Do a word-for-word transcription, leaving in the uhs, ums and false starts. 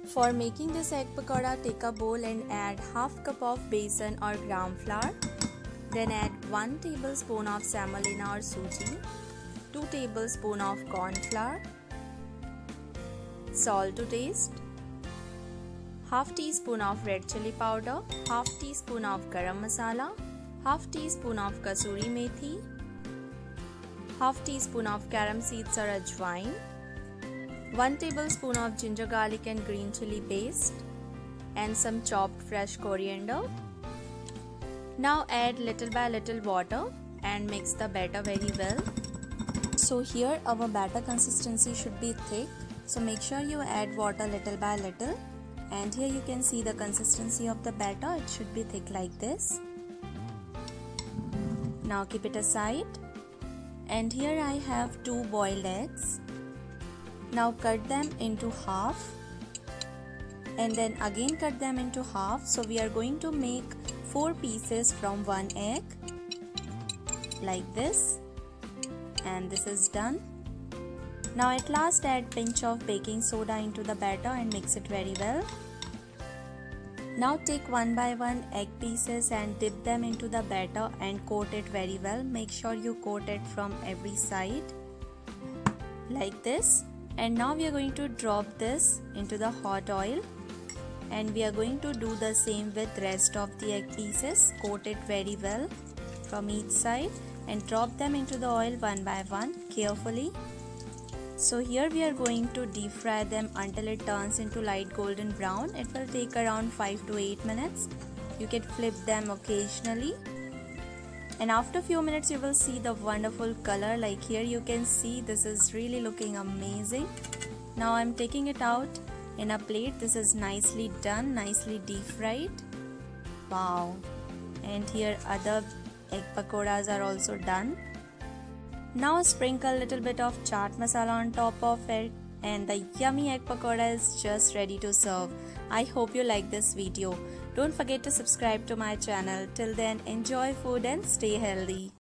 For making this egg pakoda, take a bowl and add half cup of besan or gram flour. Then add one tablespoon of semolina or suji, two tablespoons of corn flour, salt to taste, half teaspoon of red chili powder, half teaspoon of garam masala, half teaspoon of kasuri methi, half teaspoon of carom seeds or ajwain, one tablespoon of ginger garlic and green chili paste, and some chopped fresh coriander. Now add little by little water and mix the batter very well. So here our batter consistency should be thick, so make sure you add water little by little. And here you can see the consistency of the batter, it should be thick like this. Now keep it aside. And here I have two boiled eggs. Now cut them into half and then again cut them into half. So we are going to make four pieces from one egg like this, and this is done. Now at last add pinch of baking soda into the batter and mix it very well. Now take one by one egg pieces and dip them into the batter and coat it very well. Make sure you coat it from every side like this. And now we are going to drop this into the hot oil, and we are going to do the same with rest of the egg pieces. Coat it very well from each side and drop them into the oil one by one carefully. So here we are going to deep fry them until it turns into light golden brown. It will take around five to eight minutes. You can flip them occasionally. And after a few minutes you will see the wonderful color. Like here you can see this is really looking amazing. Now I'm taking it out in a plate. This is nicely done, nicely deep fried. Wow. And here other egg pakoras are also done. Now sprinkle a little bit of chaat masala on top of it, and the yummy egg pakoda is just ready to serve. I hope you like this video. Don't forget to subscribe to my channel. Till then, enjoy food and stay healthy.